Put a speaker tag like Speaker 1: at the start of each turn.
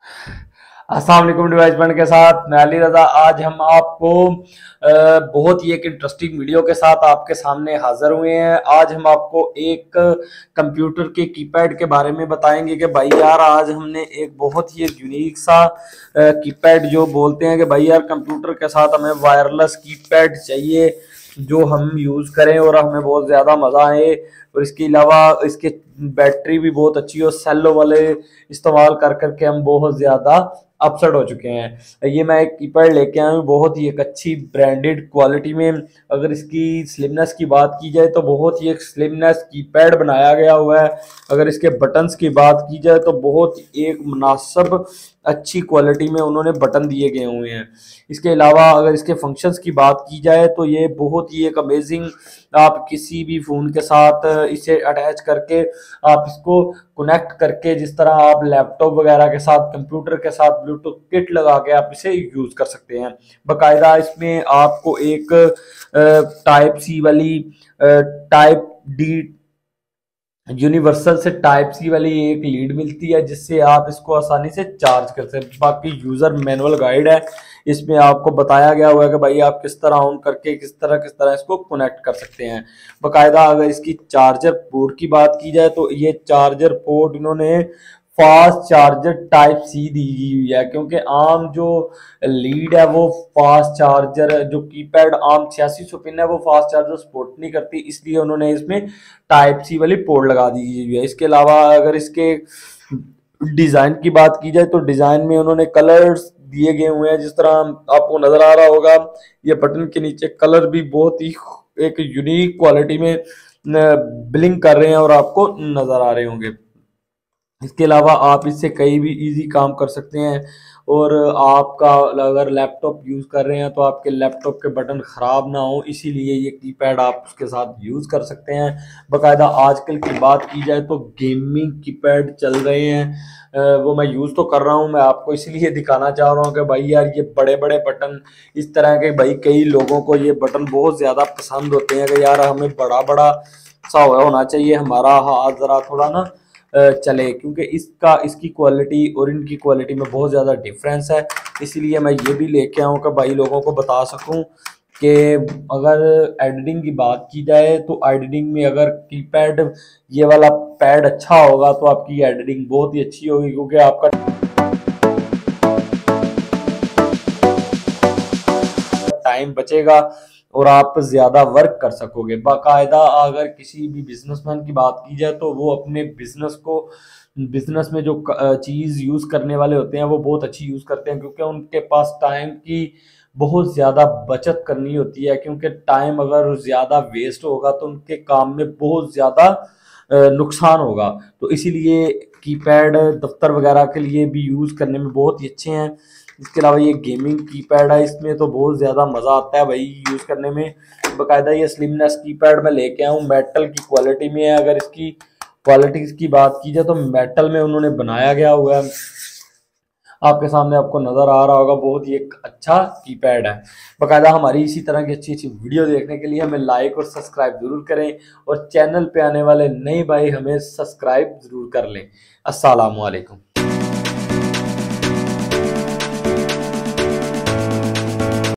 Speaker 1: अस्सलाम वालेकुम device band के साथ मैं अली रजा। आज हम आपको बहुत ही एक इंटरेस्टिंग वीडियो के साथ आपके सामने हाजिर हुए हैं। आज हम आपको एक कंप्यूटर के कीपैड के बारे में बताएंगे कि भाई यार आज हमने एक बहुत ही एक यूनिक सा कीपैड जो बोलते हैं कि भाई यार कंप्यूटर के साथ हमें वायरलेस कीपैड चाहिए जो हम यूज़ करें और हमें बहुत ज़्यादा मज़ा आए। और इसके अलावा इसकी बैटरी भी बहुत अच्छी हो, सेलो वाले इस्तेमाल कर करके हम बहुत ज़्यादा अपसेट हो चुके हैं। ये मैं एक कीपैड लेके आया हूँ बहुत ही एक अच्छी ब्रांडेड क्वालिटी में। अगर इसकी स्लिमनेस की बात की जाए तो बहुत ही एक स्लिमनेस कीपैड बनाया गया हुआ है। अगर इसके बटन्स की बात की जाए तो बहुत एक मुनासिब अच्छी क्वालिटी में उन्होंने बटन दिए गए हुए हैं। इसके अलावा अगर इसके फंक्शंस की बात की जाए तो ये बहुत ही एक अमेजिंग, आप किसी भी फ़ोन के साथ इसे अटैच करके आप इसको कनेक्ट करके जिस तरह आप लैपटॉप वगैरह के साथ कंप्यूटर के साथ ब्लूटूथ किट लगा के आप इसे यूज़ कर सकते हैं। बाकायदा इसमें आपको एक टाइप सी वाली टाइप डी यूनिवर्सल से टाइप सी वाली एक लीड मिलती है जिससे आप इसको आसानी से चार्ज कर सकते हैं। बाकी यूज़र मैनुअल गाइड है, इसमें आपको बताया गया हुआ है कि भाई आप किस तरह ऑन करके किस तरह इसको कनेक्ट कर सकते हैं। बाकायदा अगर इसकी चार्जर पोर्ट की बात की जाए तो ये चार्जर पोर्ट इन्होंने फास्ट चार्जर टाइप सी दी हुई है, क्योंकि आम जो लीड है वो फास्ट चार्जर जो कीपैड आम 8600 पिन है वो फास्ट चार्जर सपोर्ट नहीं करती, इसलिए उन्होंने इसमें टाइप सी वाली पोर्ट लगा दी हुई है। इसके अलावा अगर इसके डिज़ाइन की बात की जाए तो डिज़ाइन में उन्होंने कलर्स दिए गए हुए हैं जिस तरह आपको नज़र आ रहा होगा। ये बटन के नीचे कलर भी बहुत ही एक यूनिक क्वालिटी में ब्लिंक कर रहे हैं और आपको नज़र आ रहे होंगे। इसके अलावा आप इससे कई भी इजी काम कर सकते हैं। और आपका अगर लैपटॉप यूज़ कर रहे हैं तो आपके लैपटॉप के बटन ख़राब ना हो, इसीलिए ये कीपैड आप उसके साथ यूज़ कर सकते हैं। बाकायदा आजकल की बात की जाए तो गेमिंग कीपैड चल रहे हैं, वो मैं यूज़ तो कर रहा हूँ। मैं आपको इसलिए दिखाना चाह रहा हूँ कि भाई यार ये बड़े बड़े बटन इस तरह के, भाई कई लोगों को ये बटन बहुत ज़्यादा पसंद होते हैं कि यार हमें बड़ा बड़ा सा होना चाहिए, हमारा हाथ ज़रा थोड़ा ना चले, क्योंकि इसकी क्वालिटी और इनकी क्वालिटी में बहुत ज़्यादा डिफरेंस है। इसीलिए मैं ये भी लेके आऊँ कि भाई लोगों को बता सकूँ कि अगर एडिटिंग की बात की जाए तो एडिटिंग में अगर कीपैड ये वाला पैड अच्छा होगा तो आपकी एडिटिंग बहुत ही अच्छी होगी, क्योंकि आपका टाइम बचेगा और आप ज़्यादा वर्क कर सकोगे। बाकायदा अगर किसी भी बिजनेसमैन की बात की जाए तो वो अपने बिजनेस में जो चीज़ यूज़ करने वाले होते हैं वो बहुत अच्छी यूज़ करते हैं, क्योंकि उनके पास टाइम की बहुत ज़्यादा बचत करनी होती है। क्योंकि टाइम अगर ज़्यादा वेस्ट होगा तो उनके काम में बहुत ज़्यादा नुकसान होगा। तो इसीलिए कीपैड दफ्तर वगैरह के लिए भी यूज़ करने में बहुत ही अच्छे हैं। इसके अलावा ये गेमिंग कीपैड है, इसमें तो बहुत ज़्यादा मज़ा आता है भाई यूज़ करने में। बाकायदा ये स्लिमनेस कीपैड मैं लेके आया हूँ, मेटल की क्वालिटी में है। अगर इसकी क्वालिटी की बात की जाए तो मेटल में उन्होंने बनाया गया हुआ है। आपके सामने आपको नज़र आ रहा होगा, बहुत ही एक अच्छा कीपैड है। बाकायदा हमारी इसी तरह की अच्छी अच्छी वीडियो देखने के लिए हमें लाइक और सब्सक्राइब ज़रूर करें, और चैनल पे आने वाले नए भाई हमें सब्सक्राइब ज़रूर कर लें। अस्सलामु अलैकुम।